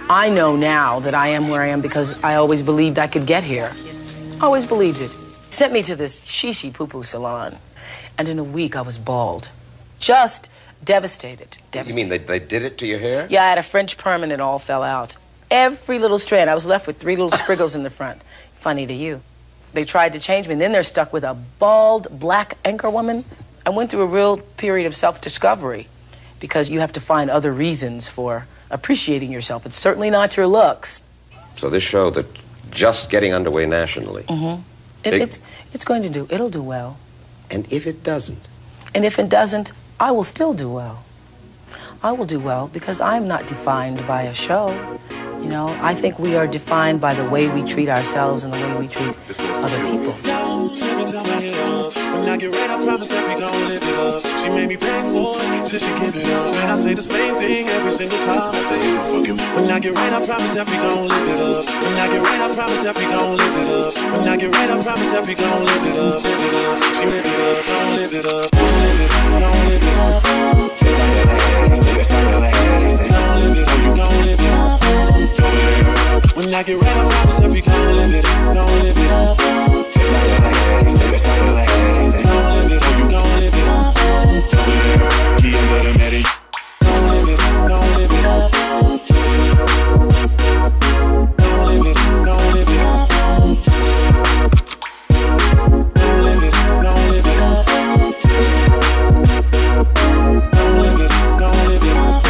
I know now that I am where I am because I always believed I could get here. Always believed it. Sent me to this shishi poo-poo salon, and in a week I was bald. Just devastated. You mean they did it to your hair? Yeah, I had a French perm and it all fell out. Every little strand. I was left with 3 little spriggles in the front. Funny to you. They tried to change me, and then they're stuck with a bald black anchor woman. I went through a real period of self-discovery because you have to find other reasons for appreciating yourself. It's certainly not your looks. So this show that just getting underway nationally. Mm-hmm. It's going to do. It'll do well. And if it doesn't? And if it doesn't, I will still do well. I will do well because I'm not defined by a show. You know, I think we are defined by the way we treat ourselves and the way we treat other people. Every time I hit up, when I get right, I promise that we gon' live it up. She made me beg for it till she give it up. And I say the same thing every single time. I say, fuck it. When I get right, I promise that we gon' live it up. When I get right, I promise that we gon' live it up. When I get right, I promise that we gon' live it up. Live it up. She live it up, gon' live it up. Gon' live it up, gon' live it up. It's on your head, it's on your head. They say, gon' live it up, you gon' live it up. When I get right, I promise that we gon' live it up, gon' live it up. It's on your head, it's on your head. They say, gon' live it up, you gon' live it up. He under the medic. Gon' live it up, gon' live it up. Gon' live it up, gon' live it up. Gon' live it up, gon' live it up. Gon' live it up, gon' live it up.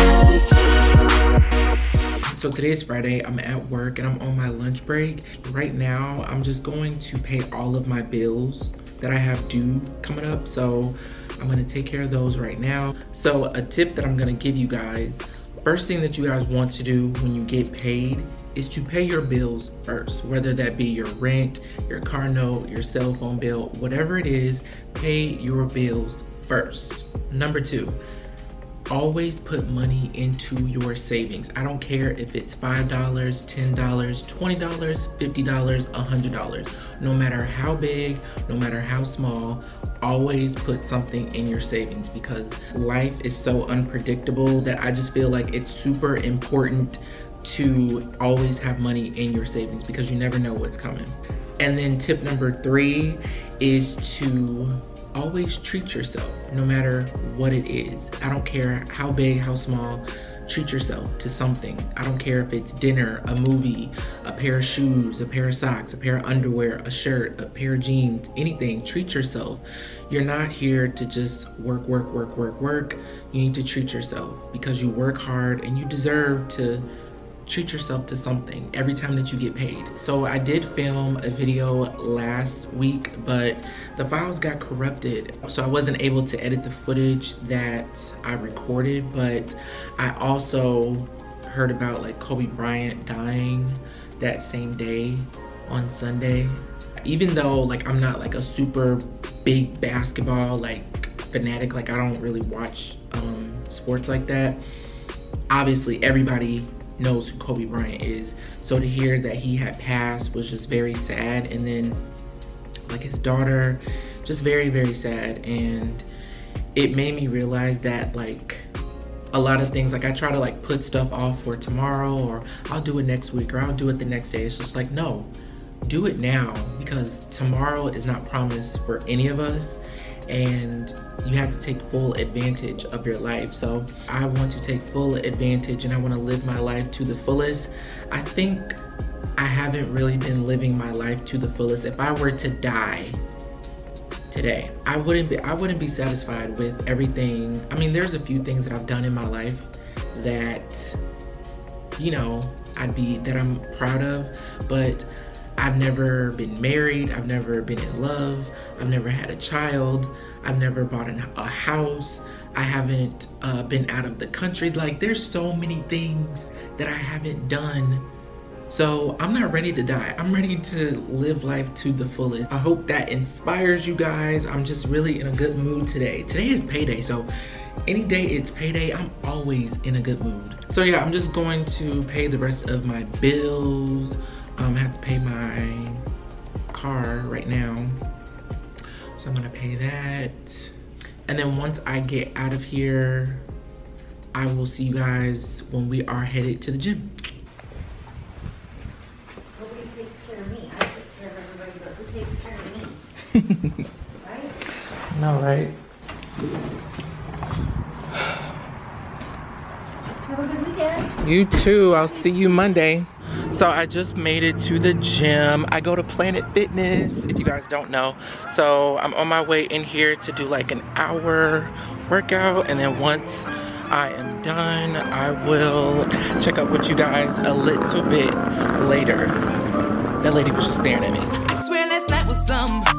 So today is Friday, I'm at work and I'm on my lunch break. Right now, I'm just going to pay all of my bills that I have due coming up. So I'm gonna take care of those right now. So a tip that I'm gonna give you guys, first thing that you guys want to do when you get paid is to pay your bills first, whether that be your rent, your car note, your cell phone bill, whatever it is, pay your bills first. Number 2, always put money into your savings. I don't care if it's $5, $10, $20, $50, $100. No matter how big, no matter how small, always put something in your savings because life is so unpredictable that I just feel like it's super important to always have money in your savings because you never know what's coming. And then tip number 3 is to always treat yourself, no matter what it is. I don't care how big, how small, treat yourself to something. I don't care if it's dinner, a movie, a pair of shoes, a pair of socks, a pair of underwear, a shirt, a pair of jeans, anything. Treat yourself. You're not here to just work. You need to treat yourself because you work hard and you deserve to treat yourself to something every time that you get paid. So I did film a video last week, but the files got corrupted. So I wasn't able to edit the footage that I recorded, but I also heard about like Kobe Bryant dying that same day on Sunday. Even though like I'm not like a super big basketball like fanatic, like I don't really watch sports like that. Obviously everybody knows who Kobe Bryant is. So to hear that he had passed was just very sad. And then like his daughter, just very, very sad. And it made me realize that like a lot of things, like I try to like put stuff off for tomorrow or I'll do it next week or I'll do it the next day. It's just like, no, do it now because tomorrow is not promised for any of us. And you have to take full advantage of your life. So I want to take full advantage and I want to live my life to the fullest. I think I haven't really been living my life to the fullest. If I were to die today, I wouldn't be satisfied with everything. I mean, there's a few things that I've done in my life that, you know, that I'm proud of, but I've never been married, I've never been in love, I've never had a child, I've never bought a house, I haven't been out of the country. Like there's so many things that I haven't done. So I'm not ready to die. I'm ready to live life to the fullest. I hope that inspires you guys. I'm just really in a good mood today. Today is payday, so any day it's payday, I'm always in a good mood. So yeah, I'm just going to pay the rest of my bills. I have to pay my car right now. So I'm gonna pay that. And then once I get out of here, I will see you guys when we are headed to the gym. No, right? Have a good weekend. You too. I'll see you Monday. So I just made it to the gym. I go to Planet Fitness, if you guys don't know. So I'm on my way in here to do like an hour workout, and then once I am done, I will check up with you guys a little bit later. That lady was just staring at me. I swear last night was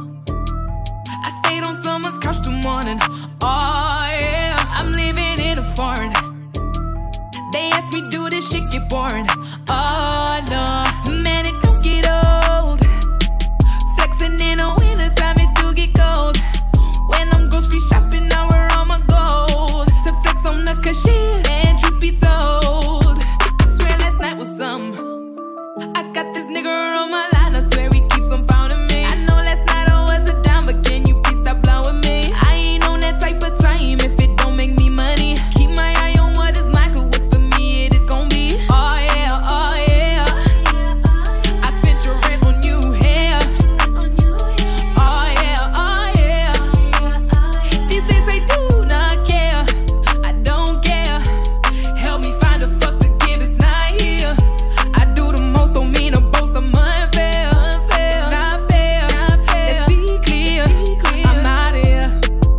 I stayed on someone's couch till morning. Oh yeah, I'm living in a foreign. They asked me, do this shit get boring? Oh no, man, it don't get old. Flexing in the winter time, it do get cold. When I'm grocery shopping, now we're on my gold. To flex on the cashier, and truth be told, I swear last night was I got this nigga on my line, I swear he keeps on pounding me. I know last night I was a dime, but can you please stop blowing me? I ain't on that type of time if it don't make me money. Keep my eye on what is mine, 'cause what's for me it is gon' be. Oh yeah, oh yeah. I spent your rent on you here. Oh yeah, oh yeah. These days I do not care. I don't care. Help me find a fuck to give, it's not here. I do the most, don't mean to boast, I'm unfair. It's not fair. Let's be clear. I'm out of here.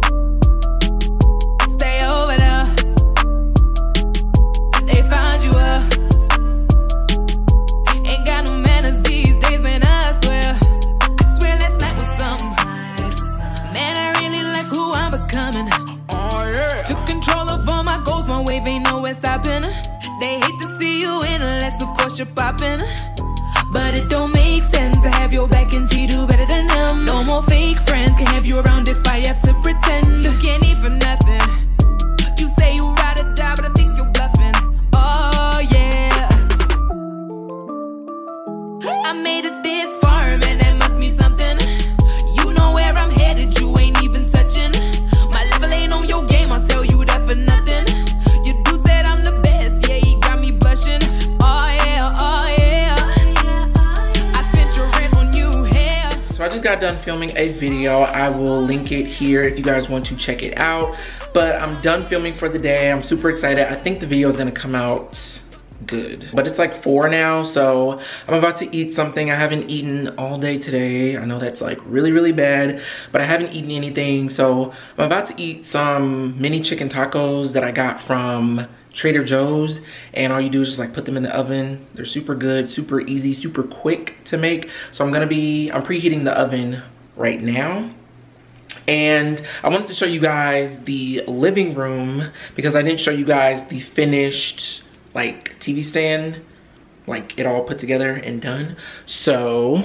Stay over there. They found you up. Ain't got no manners these days, man, I swear. I swear last night was something. Man, I really like who I'm becoming. Oh yeah. Took control of all my goals, my wave ain't nowhere stopping. They hate to see you in unless of course you're popping. But it don't make sense to have your back and to do better than them. No more fake friends can have you around if I have to pretend. You can't eat for nothing. You say you ride or die, but I think you're bluffing. Oh yeah. I made it this far, man, that must mean something. You know where I'm headed, you ain't even touching. My level ain't on your game, I'll tell you that for nothing. Your dude said I'm the best, yeah, he got me blushing. Oh yeah, oh yeah. I spent your rent on you here. So I just got done filming a video. I will link it here if you guys want to check it out. But I'm done filming for the day. I'm super excited. I think the video is gonna come out good. But it's like 4 now, so I'm about to eat something. I haven't eaten all day today. I know that's like really, really bad, but I haven't eaten anything. So I'm about to eat some mini chicken tacos that I got from Trader Joe's, and all you do is just like put them in the oven. They're super good, super easy, super quick to make. So I'm preheating the oven right now. And I wanted to show you guys the living room because I didn't show you guys the finished like TV stand, like it all put together and done. So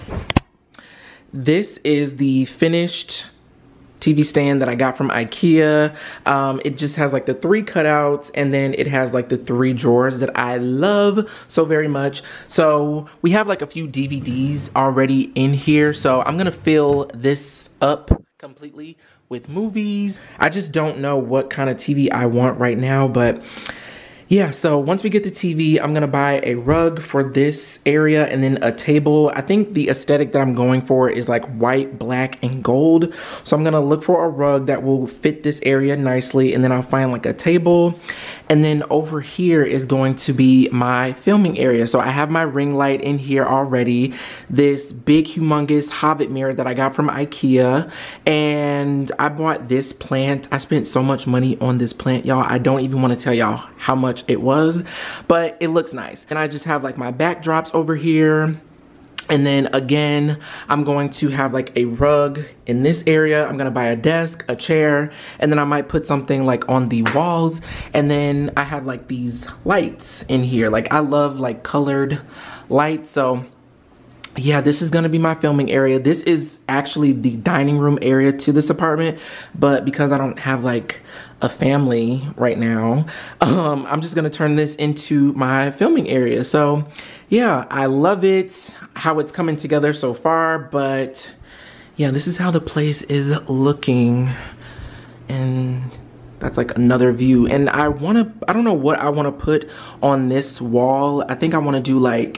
this is the finished TV stand that I got from IKEA. It just has like the 3 cutouts, and then it has like the 3 drawers that I love so very much. So we have like a few DVDs already in here, so I'm gonna fill this up completely with movies. I just don't know what kind of TV I want right now, but yeah, so once we get the TV, I'm gonna buy a rug for this area and then a table. I think the aesthetic that I'm going for is like white, black, and gold. So I'm gonna look for a rug that will fit this area nicely, and then I'll find like a table. And then over here is going to be my filming area. So I have my ring light in here already. This big, humongous Hobbit mirror that I got from IKEA. And I bought this plant. I spent so much money on this plant, y'all. I don't even want to tell y'all how much it was, but it looks nice. And I just have like my backdrops over here. And then again, I'm going to have like a rug in this area. I'm gonna buy a desk, a chair, and then I might put something like on the walls. And then I have like these lights in here. Like I love like colored lights. So yeah, this is gonna be my filming area. This is actually the dining room area to this apartment, but because I don't have like a family right now, I'm just gonna turn this into my filming area. So yeah, I love it, how it's coming together so far, but yeah, this is how the place is looking. And that's like another view. And I don't know what I wanna put on this wall. I think I wanna do like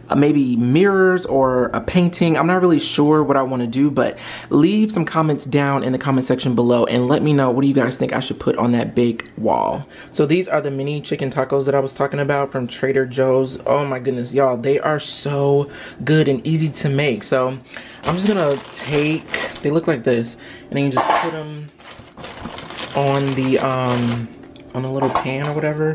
maybe mirrors or a painting. I'm not really sure what I want to do, but leave some comments down in the comment section below and let me know, what do you guys think I should put on that big wall? So these are the mini chicken tacos that I was talking about from Trader Joe's. Oh my goodness, y'all, they are so good and easy to make. So I'm just gonna take, they look like this, and then you just put them on a little pan or whatever.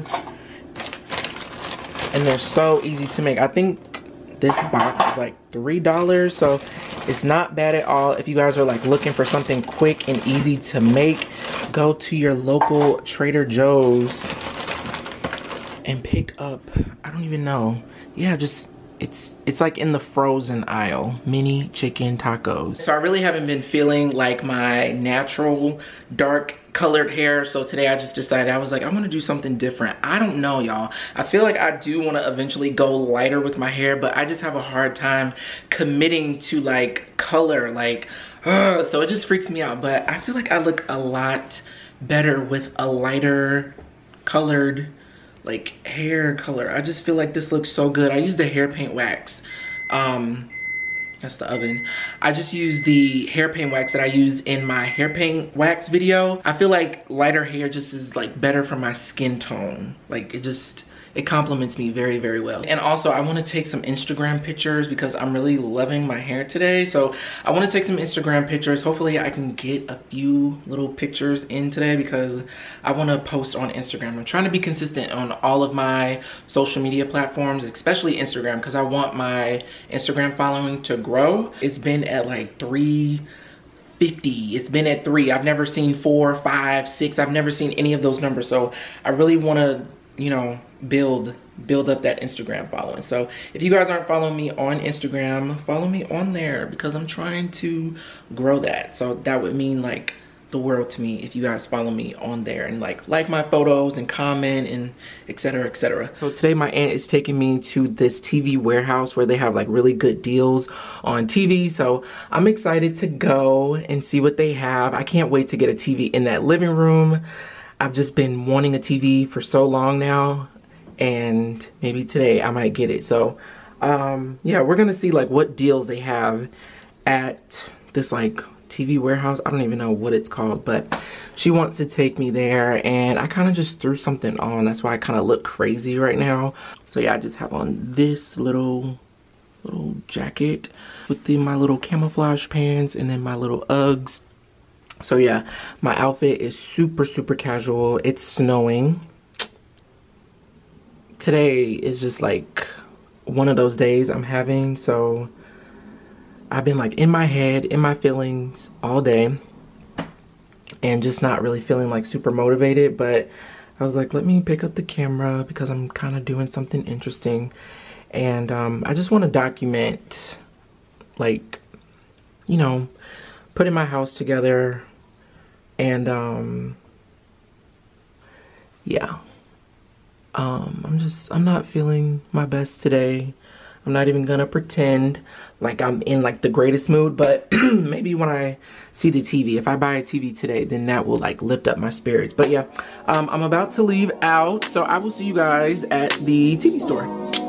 And they're so easy to make. I think this box is like $3, so it's not bad at all. If you guys are like looking for something quick and easy to make, go to your local Trader Joe's and pick up, I don't even know. Yeah, just, it's like in the frozen aisle, mini chicken tacos. So I really haven't been feeling like my natural dark colored hair, so today I just decided, I was like, I want to do something different. I don't know, y'all. I feel like I do want to eventually go lighter with my hair, but I just have a hard time committing to like color, like so it just freaks me out. But I feel like I look a lot better with a lighter colored like hair color. I just feel like this looks so good. I use the hair paint wax. That's the oven. I just use the hair paint wax that I use in my hair paint wax video. I feel like lighter hair just is like better for my skin tone. Like it complements me very, very well. And also I want to take some Instagram pictures because I'm really loving my hair today. So I want to take some Instagram pictures. Hopefully I can get a few little pictures in today because I want to post on Instagram. I'm trying to be consistent on all of my social media platforms, especially Instagram, because I want my Instagram following to grow. It's been at like 350. It's been at 3. I've never seen 4, 5, 6. I've never seen any of those numbers. So I really want to, you know, build up that Instagram following. So if you guys aren't following me on Instagram, follow me on there because I'm trying to grow that. So that would mean like the world to me if you guys follow me on there and like my photos and comment and etc, etc. So today my aunt is taking me to this TV warehouse where they have like really good deals on TV. So I'm excited to go and see what they have. I can't wait to get a TV in that living room. I've just been wanting a TV for so long now, and maybe today I might get it. So yeah, we're gonna see like what deals they have at this like TV warehouse. I don't even know what it's called, but she wants to take me there, and I kind of just threw something on. That's why I kind of look crazy right now. So yeah, I just have on this little jacket with my little camouflage pants and then my little Uggs. So yeah, my outfit is super, super casual. It's snowing. Today is just like one of those days I'm having. So I've been like in my head, in my feelings all day and just not really feeling like super motivated. But I was like, let me pick up the camera because I'm kind of doing something interesting. And I just want to document, like, you know, putting my house together. And yeah, I'm not feeling my best today. I'm not even gonna pretend like I'm in like the greatest mood, but maybe when I see the TV, if I buy a TV today, then that will like lift up my spirits. But yeah, I'm about to leave out, so I will see you guys at the TV store.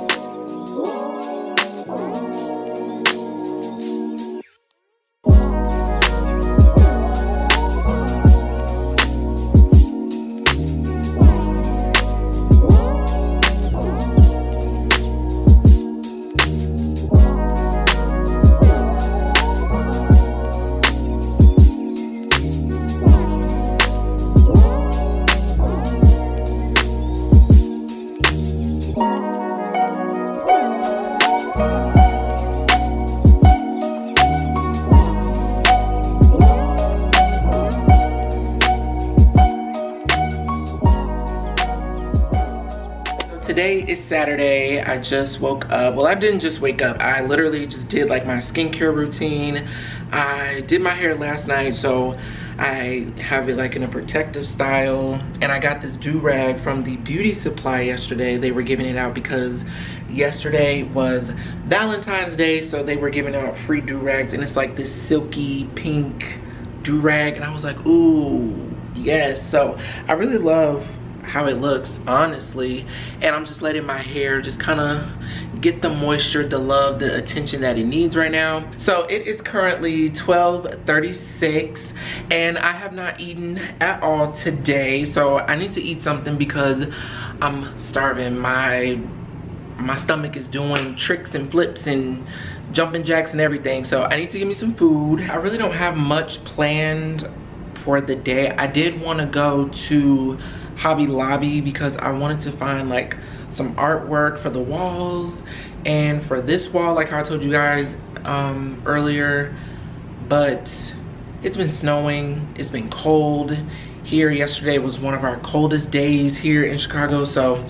Today is Saturday. I just woke up. Well, I didn't just wake up. I literally just did like my skincare routine. I did my hair last night, so I have it like in a protective style. And I got this do-rag from the beauty supply yesterday. They were giving it out because yesterday was Valentine's Day, so they were giving out free do-rags, and it's like this silky pink do-rag, and I was like, ooh, yes. So I really love how it looks, honestly. And I'm just letting my hair just kind of get the moisture, the love, the attention that it needs right now. So it is currently 12:36 and I have not eaten at all today. So I need to eat something because I'm starving. My stomach is doing tricks and flips and jumping jacks and everything. So I need to give me some food. I really don't have much planned for the day. I did want to go to Hobby Lobby because I wanted to find like some artwork for the walls and for this wall, like how I told you guys earlier. But it's been snowing, it's been cold here. Yesterday was one of our coldest days here in Chicago, so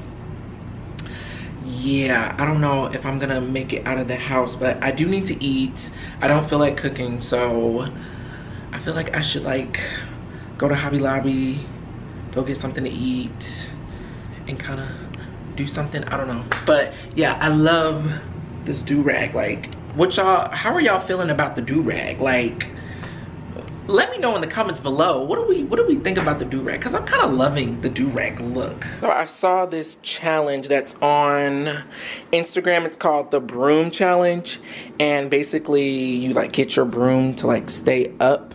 yeah, I don't know if I'm gonna make it out of the house, but I do need to eat. I don't feel like cooking, so I feel like I should like go to Hobby Lobby, go get something to eat and kind of do something. I don't know, but yeah, I love this do-rag. Like, how are y'all feeling about the do-rag? Like, let me know in the comments below. What do we think about the do-rag? Because I'm kind of loving the do-rag look. So I saw this challenge that's on Instagram. It's called the broom challenge, and basically you like get your broom to like stay up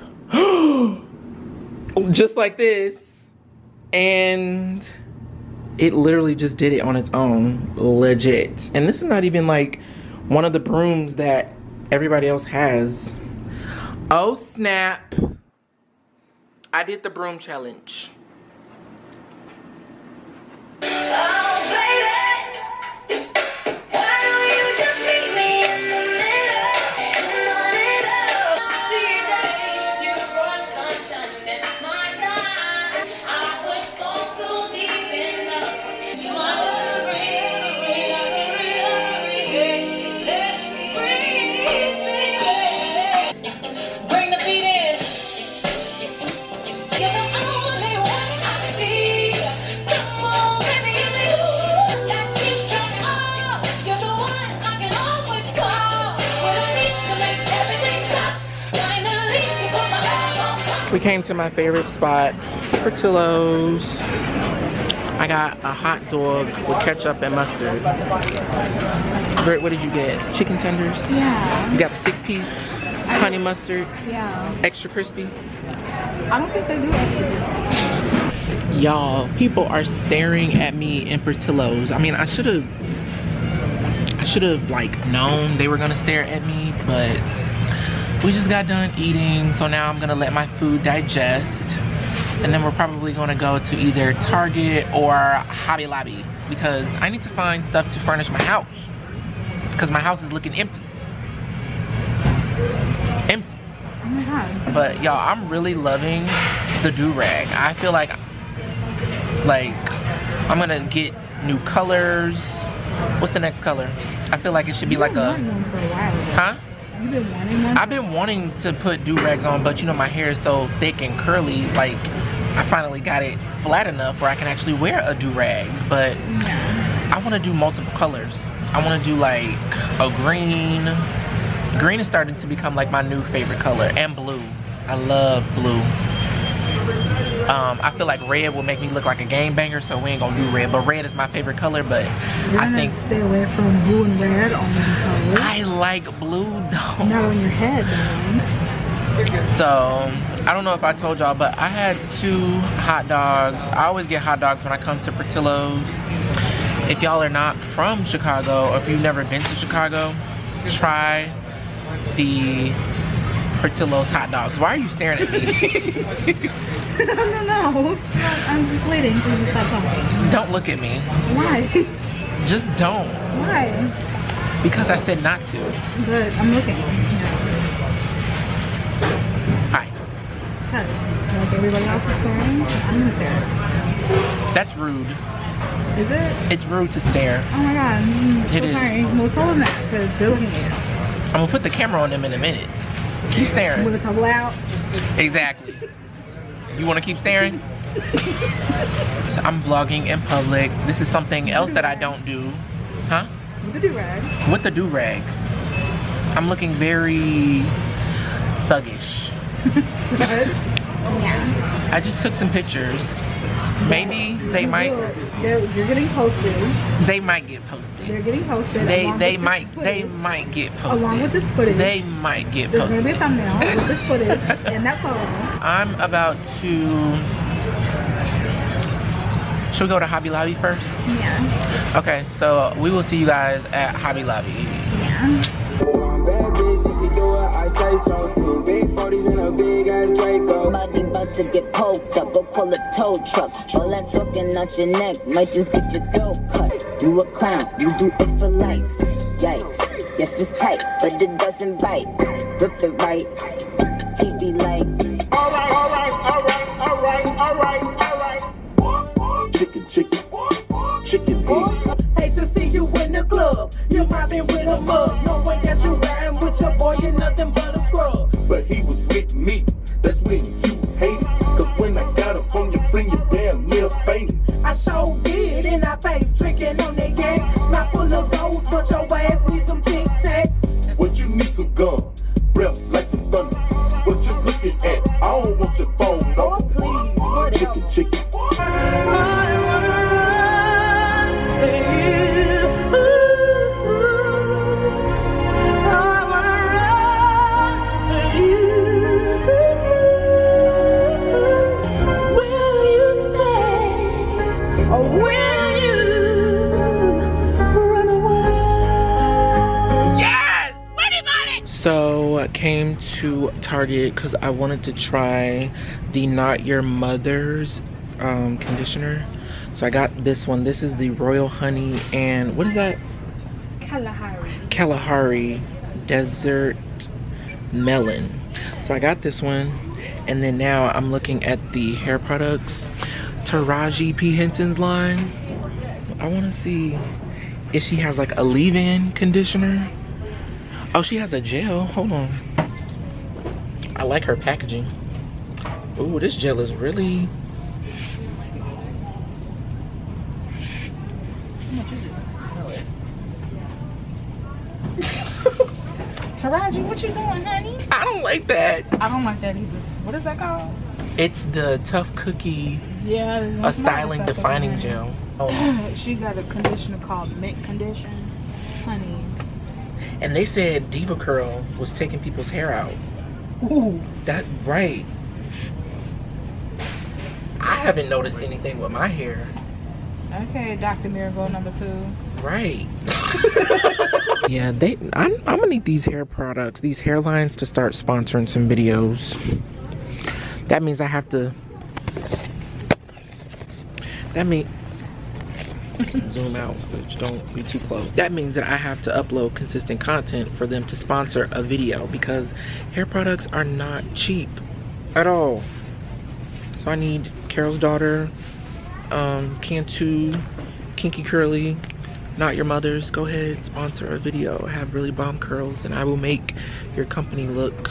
just like this, and it literally just did it on its own, legit. And this is not even like one of the brooms that everybody else has. Oh snap, I did the broom challenge. Oh, baby. Why don't you just meet me in the middle? These days you brought sunshine in my life. I would go so deep in love. You are the real. Let me breathe, baby. Bring the beat in. You're the only one I see. Come on, baby, it's you. That keeps coming on. You're the one I can always call when I need to make everything stop. Finally, you put my love on top. We came to my favorite spot, Portillo's. I got a hot dog with ketchup and mustard. Britt, what did you get? Chicken tenders? Yeah. You got a 6-piece honey mustard, Yeah. extra crispy. I don't think they do extra. Y'all, people are staring at me in Portillo's. I mean, I should have like known they were gonna stare at me, but we just got done eating, so now I'm gonna let my food digest, and then we're probably gonna go to either Target or Hobby Lobby because I need to find stuff to furnish my house because my house is looking empty. Empty. Oh my god. But y'all, I'm really loving the do-rag. I feel like I'm gonna get new colors. What's the next color? I feel like it should be like a, One for a while. huh? You've been wanting one? I've been wanting to put do-rags on, but you know my hair is so thick and curly, like I finally got it flat enough where I can actually wear a do-rag. But Yeah. I wanna do multiple colors. I wanna do like a green. Green is starting to become like my new favorite color, and blue. I love blue. I feel like red will make me look like a gangbanger, so we ain't gonna do red. But red is my favorite color, but You're I gonna think stay away from blue and red on the colors. I like blue though. Not on your head, though. So I don't know if I told y'all, but I had 2 hot dogs. I always get hot dogs when I come to Portillo's. If y'all are not from Chicago, or if you've never been to Chicago, try the Portillo's hot dogs. Why are you staring at me? I don't know. I'm just waiting for you to stop talking. Don't look at me. Why? Just don't. Why? Because I said not to. But I'm looking. Hi. Because, like everybody else is staring, I'm gonna stare. That's rude. Is it? It's rude to stare. Oh my god. It is. Sorry. Well, tell them that, because they're looking at you. I'm gonna put the camera on them in a minute. Keep staring. With a couple out. Exactly. You wanna keep staring? So I'm vlogging in public. This is something else that I don't do. Huh? With a do-rag. With the do-rag. I'm looking very thuggish. Yeah. I just took some pictures. Maybe they might. You're getting posted. They might get posted. They're getting posted. They might get posted. Along with this footage. They might get There's posted. gonna be a thumbnail with this footage and that photo. I'm about to. Should we go to Hobby Lobby first? Yeah. Okay, so we will see you guys at Hobby Lobby. Yeah. Bad bitch, she do it, I say so too. Big 40s and a big ass Draco. Body about to get poked up, go call a tow truck. All that talking out your neck might just get your throat cut. You a clown, you do it for likes. Yikes, yes it's tight, but it doesn't bite. Rip it right, he be like, Alright. Chicken beats. Hate to see you in the club. You're mobbing with a mug. Knowing that you riding with your boy, you're nothing but a scrub. But he was with me. That's when you hated. Cause when I got up on your friend, you damn near fainted. I sure did in our face, tricking on the gang. Not full of goals, but your ass need some Tic Tacs. What you need some gum? Breath like some thunder. What you looking at? I don't want your phone, no. Please, what chicken. So I came to Target because I wanted to try the Not Your Mother's conditioner. So I got this one. This is the Royal Honey and what is that? Kalahari Desert Melon. So I got this one, and then now I'm looking at the hair products, Taraji P. Henson's line. I want to see if she has like a leave-in conditioner. Oh, she has a gel. Hold on. I like her packaging. Ooh, this gel is really. Taraji, what you doing, honey? I don't like that. I don't like that either. What is that called? It's the Tough Cookie. Yeah. A styling defining gel. Oh. She got a conditioner called Mint Condition. Honey. And they said Diva Curl was taking people's hair out. Ooh. That right. I haven't noticed anything with my hair. Okay, Dr. Miracle #2. Right. Yeah, I'm gonna need these hair products, these hairlines to start sponsoring some videos. That means I have to. That means. Zoom out, which don't be too close. That means that I have to upload consistent content for them to sponsor a video because hair products are not cheap at all. So I need Carol's Daughter, Cantu, Kinky Curly, Not Your Mother's. Go ahead, sponsor a video. I have really bomb curls and I will make your company look.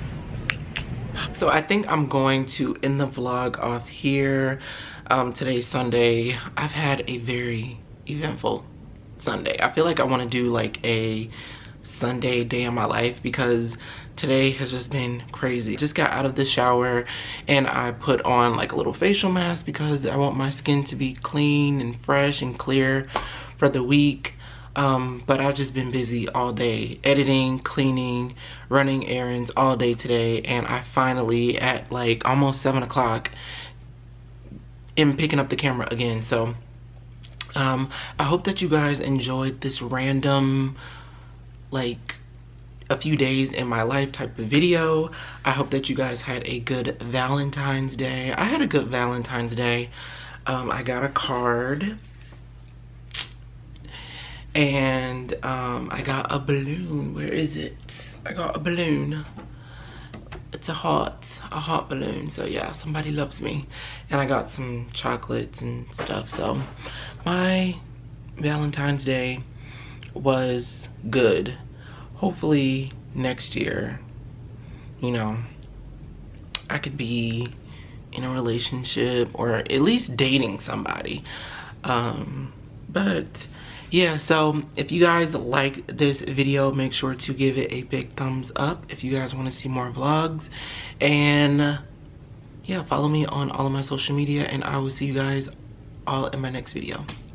So I think I'm going to end the vlog off here. Today's Sunday. I've had a very eventful Sunday. I feel like I want to do like a Sunday day in my life because today has just been crazy. Just got out of the shower and I put on like a little facial mask because I want my skin to be clean and fresh and clear for the week. But I've just been busy all day, editing, cleaning, running errands all day today, and I finally at like almost 7 o'clock am picking up the camera again. So I hope that you guys enjoyed this random like a few days in my life type of video. I hope that you guys had a good Valentine's Day. I had a good Valentine's Day. I got a card and I got a balloon. Where is it? I got a balloon. It's a hot balloon. So yeah, somebody loves me. And I got some chocolates and stuff. So my Valentine's Day was good. Hopefully next year, you know, I could be in a relationship or at least dating somebody. But yeah, so if you guys like this video, make sure to give it a big thumbs up if you guys want to see more vlogs. And yeah, follow me on all of my social media, and I will see you guys all in my next video.